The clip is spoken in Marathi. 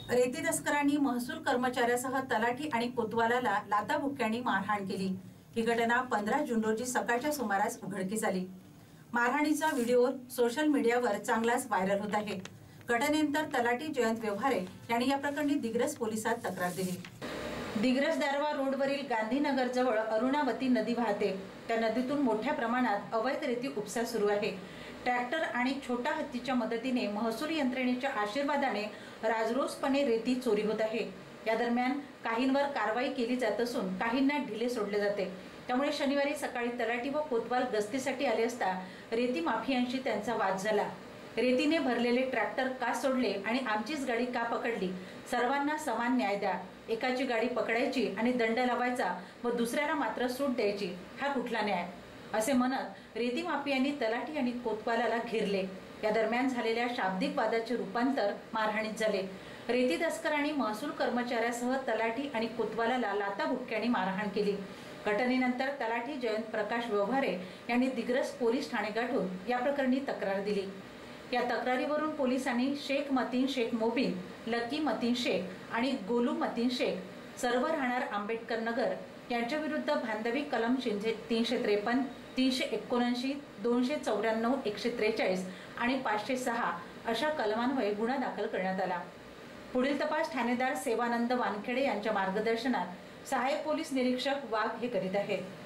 रेती तस्करांनी महसूल कर्मचाऱ्यासह तलाठी आणि कोतवालाला लाथाबुक्क्यांनी मारहाण केली। ही घटना 15 जून रोजी सकाळच्या सुमारास उघडकीस आली। मारहाणीचा व्हिडिओ सोशल मीडियावर चांगलाच व्हायरल होत आहे। घटनेनंतर तलाठी जयंत व्यवहारे यांनी या प्रकरणी दिग्रस पोलिसात तक्रार दिली। दिग्रस दारवा रोडवरील गांधीनगर जवळ अरुणावती नदी वाहते। त्या नदीतून मोठ्या प्रमाणात अवैध रेती उपसा सुरू आहे। ट्रॅक्टर आणि छोटा हत्तीच्या मदतीने महसूल यंत्रणेच्या आशीर्वादाने राजरोसपणे रेती चोरी होत आहे। या दरम्यान काहींवर कारवाई केली जात असून काहींना ढिले सोडले जाते। त्यामुळे शनिवारी सकाळी तलाठी व कोतवाल गस्तीसाठी आले असता रेती माफियांशी त्यांचा वाद झाला। रेतीने भरलेले ट्रॅक्टर का सोडले आणि आमचीच गाडी का पकडली? सर्वांना समान न्याय द्या। एकाची गाडी पकडायची आणि दंड लावायचा व दुसऱ्याला मात्र सूट द्यायची, हा कुठला न्याय? असे म्हणत रेती माफियांनी तलाठी आणि कोतवालाला घेरले। या दरम्यान झालेल्या शाब्दिक वादाचे रूपांतर मारहाणीत झाले। रेती तस्करांनी महसूल कर्मचाऱ्यासह तलाठी आणि कोतवालाला लाथाबुक्क्यांनी मारहाण केली। घटनेनंतर तलाठी जयंत प्रकाश व्यवहारे यांनी दिग्रस पोलीस ठाणे गाठून या प्रकरणी तक्रार दिली। या तक्रारीवरून पोलिसांनी शेख मतीन शेख मोबिन, लकी मतीन शेख आणि गोलू मतीन शेख सर्व राहणार आंबेडकर नगर यांच्या विरुद्ध बांधवी कलम 353, 379, 294, 143 आणि 506 अशा कलमान्वये गुन्हा दाखल करण्यात आला। पुढील तपास ठाणेदार सेवानंद वानखेडे यांच्या मार्गदर्शनात सहाय्यक पोलीस निरीक्षक वाघ हे करीत आहेत।